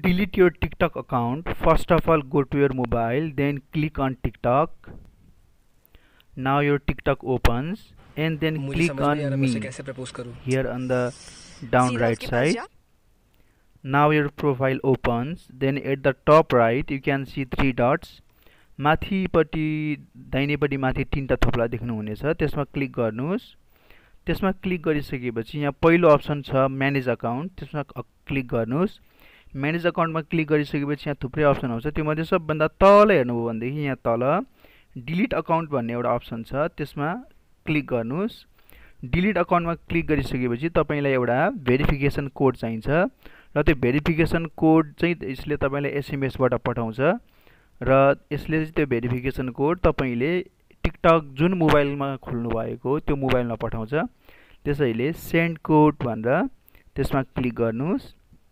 delete your TikTok account, first of all go to your mobile, then click on TikTok. Now your TikTok opens and then click on me here on the down right side. Now your profile opens, then at the top right you can see three dots. माथिपट्टि दाहिनेपट्टि माथि तीनटा थोप्ला देख्नुहुनेछ, त्यसमा click गर्नुहोस्। त्यसमा click गरिसकेपछि यहाँ पहिलो अप्सन छ म्यानेज अकाउन्ट, त्यसमा क्लिक गर्नुहोस्। म्यानेज अकाउन्टमा क्लिक गरिसकेपछि यहाँ थुप्रै अप्सन आउँछ, त्योमध्ये सबभन्दा तल हेर्नुभयो भनेदेखि यहाँ तल डिलिट अकाउन्ट भन्ने एउटा अप्सन छ, त्यसमा क्लिक गर्नुहोस्। डिलिट अकाउन्टमा क्लिक गरिसकेपछि तपाईलाई एउटा भेरिफिकेसन कोड चाहिन्छ र त्यो भेरिफिकेसन कोड चाहिँ यसले तपाईलाई एसएमएस बाट पठाउँछ र यसले त्यो भेरिफिकेसन कोड तपाईले टिकटक जुन मोबाइलमा खोल्नु भएको त्यो मोबाइलमा पठाउँछ। त्यसैले सेन्ड कोड भनेर त्यसमा क्लिक गर्नुहोस्।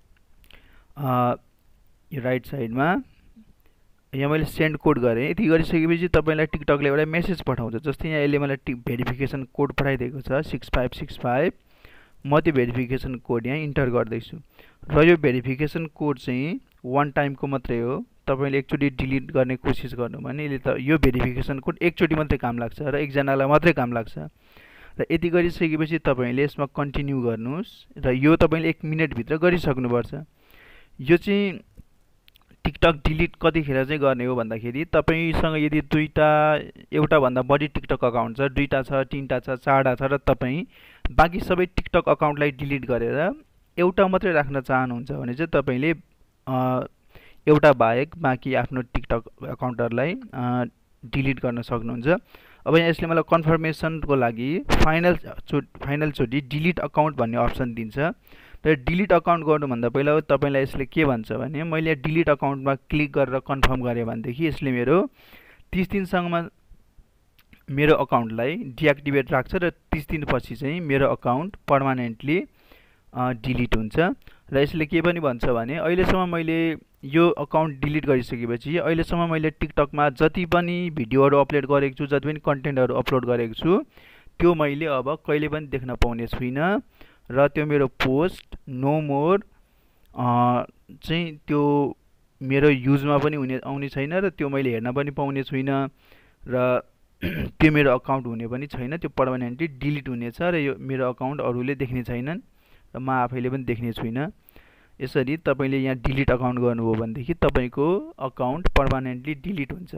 यो राइट साइडमा यहाँ मैले सेन्ड कोड गरेँ। यति गरिसकेपछि तपाईलाई टिकटकले एउटा मेसेज पठाउँछ, जस्तै यहाँ यसले मलाई भेरिफिकेसन कोड पठाइदिएको छ 6565। म त्यो भेरिफिकेसन कोड यहाँ इन्टर गर्दैछु र यो भेरिफिकेसन कोड चाहिँ वान टाइमको मात्रै हो। तपाईले एकचोटी डिलिट गर्ने कोसिस गर्नु भने यसले त यो भेरिफिकेसन कोड एकचोटी मात्रै काम लाग्छ र एकजनालाई मात्रै काम लाग्छ। र यति गरिसकेपछि तपाईले यसमा कन्टिन्यू गर्नुहोस् र यो तपाईले 1 मिनेट भित्र गरिसक्नुपर्छ। यो चाहिँ टिकटक डिलिट कतिखेर चाहिँ गर्ने हो भन्दाखेरि तपाईसँग यदि एउटा भन्दा बढी टिकटक अकाउन्ट छ, 2टा छ, 3टा छ, 4टा छ र तपाई बाँकी सबै टिकटक अकाउन्टलाई डिलिट गरेर एउटा मात्रै राख्न चाहनुहुन्छ भने चाहिँ तपाईले एउटा बाहेक बाँकी आफ्नो टिकटक अकाउन्टहरुलाई डिलिट गर्न सक्नुहुन्छ। अब यहाँ यसले मलाई कन्फर्मेसनको लागि फाइनल चोटी डिलिट अकाउन्ट भन्ने अप्सन दिन्छ। तर डिलिट अकाउन्ट गर्नुभन्दा पहिला तपाईलाई यसले के भन्छ भने मैले डिलिट अकाउन्टमा क्लिक गरेर कन्फर्म गरे भनेदेखि यसले मेरो 30 दिनसम्ममा मेरो अकाउन्टलाई डिएक्टिभेट राख्छ र 30 दिनपछि चाहिँ मेरो अकाउन्ट पर्मानेन्टली डिलिट हुन्छ। र यसले के पनि भन्छ भने अहिलेसम्म मैले यो अकाउन्ट डिलिट गरिसकेपछि अहिलेसम्म मैले टिकटकमा जति पनि भिडियोहरु अपलोड गरेको छु, जति पनि कन्टेन्टहरु अपलोड गरेको छु त्यो मैले अब कहिले पनि देख्न पाउने छुइनँ र त्यो मेरो पोस्ट नो मोर चाहिँ त्यो मेरो युजमा पनि आउने छैन र त्यो मैले हेर्न पनि पाउने छुइनँ र त्यो मेरो अकाउन्ट हुने पनि छैन, त्यो पर्मानेन्टली डिलिट हुनेछ र यो मेरो अकाउन्ट अरूले देख्ने छैनन् र म आफैले पनि देख्ने छुइनँ। यसरी तपाईले यहाँ डिलिट अकाउन्ट गर्नुभयो भनेदेखि तपाईको अकाउन्ट पर्मानेन्टली डिलिट हुन्छ।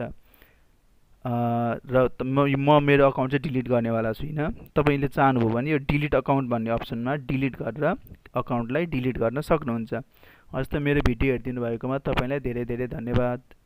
र म मेरो अकाउन्ट चाहिँ डिलिट गर्नेवाला छुइनँ। तपाईले चाहनुभयो भने यो डिलिट अकाउन्ट भन्ने अप्सनमा डिलिट गरेर अकाउन्टलाई डिलिट गर्न सक्नुहुन्छ। हस् त मेरो भिडियो हेरिदिनु भएकोमा तपाईलाई धेरै धेरै धन्यवाद।